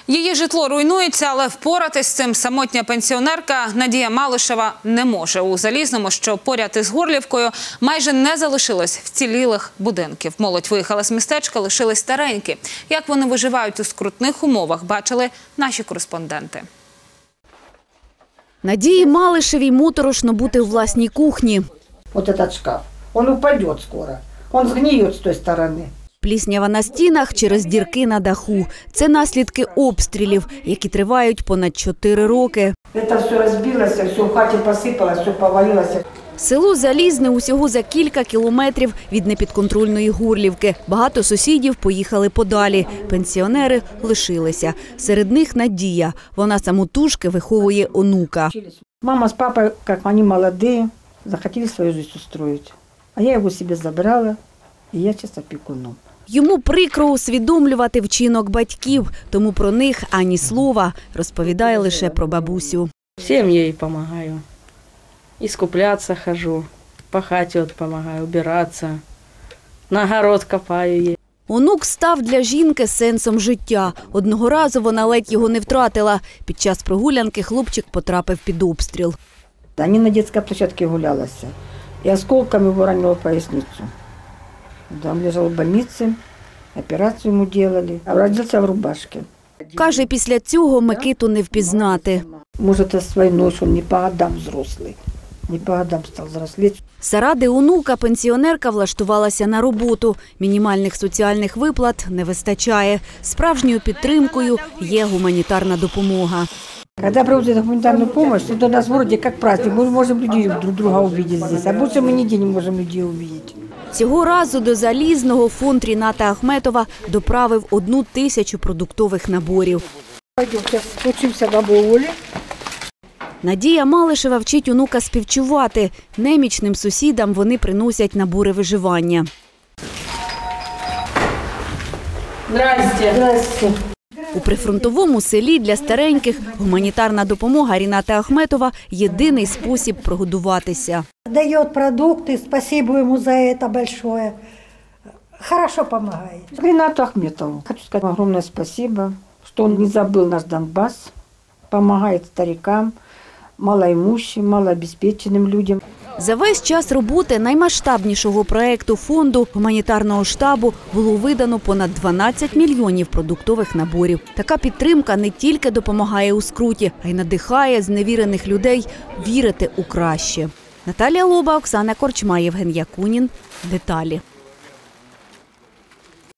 Її житло руйнується, але впоратись з цим самотня пенсіонерка Надія Малишева не може. У Залізному, що поряд із Горлівкою, майже не залишилось вцілілих будинків. Молодь виїхала з містечка, лишились старенькі. Як вони виживають у скрутних умовах, бачили наші кореспонденти. Надії Малишевій моторошно бути у власній кухні. Вот этот шкаф, он упадет скоро, он сгниет с той стороны. Пліснява на стінах через дірки на даху. Це наслідки обстрілів, які тривають понад 4 роки. Это все разбилось, все в хате посыпалось, все повалилось. Село Залізне усього за кілька кілометрів від непідконтрольної Горлівки. Багато сусідів поїхали подалі. Пенсіонери лишилися. Серед них Надія. Вона самотужки виховує онука. Мама с папой, как они молодые, захотели свою жизнь устроить. А я его себе забрала, и я сейчас опекуном. Йому прикро усвідомлювати вчинок батьків, тому про них ані слова, розповідає лише про бабусю. Всем ей помогаю. Искупляться хожу, по хате вот помогаю, убираться, на огород копаю ей. Онук став для жінки сенсом життя. Одного разу вона ледь його не втратила. Під час прогулянки хлопчик потрапив під обстріл. Они на детской площадке гулялись, и осколками его ранило в поясницу. Да, он лежал в больнице, операцию ему делали, а родился в рубашке. Каже, після цього Микиту не впізнати. Может, это с войной, что он не по годам взрослый, не по годам стал взрослеть. Заради онука пенсіонерка влаштувалася на роботу. Мінімальних соціальних виплат не вистачає. Справжньою підтримкою є гуманітарна допомога. Когда проводят гуманитарную помощь, то у нас вроде как праздник, мы можем людей друг друга увидеть здесь, а больше мы нигде не можем людей увидеть. Цього разу до Залізного фонд Ріната Ахметова доправив 1000 продуктових наборів. Пойдем, сейчас учимся бабуле. Надія Малишева вчить онука співчувати. Немічним сусідам вони приносять набори виживання. Здрасте. Здравствуйте. У прифронтовому селі для стареньких гуманітарна допомога Ріната Ахметова – єдиний спосіб прогодуватися. Дает продукты, спасибо ему за это большое. Хорошо помогает. Ринату Ахметову хочу сказать огромное спасибо, что он не забыл наш Донбасс, помогает старикам, малоимущим, малообеспеченным людям. За весь час роботи наймасштабнішого проєкту фонду гуманітарного штабу було видано понад 12 мільйонів продуктових наборів. Така підтримка не тільки допомагає у скруті, а й надихає зневірених людей вірити у краще. Наталія Лоба, Оксана Корчма, Євген Якунін. Деталі.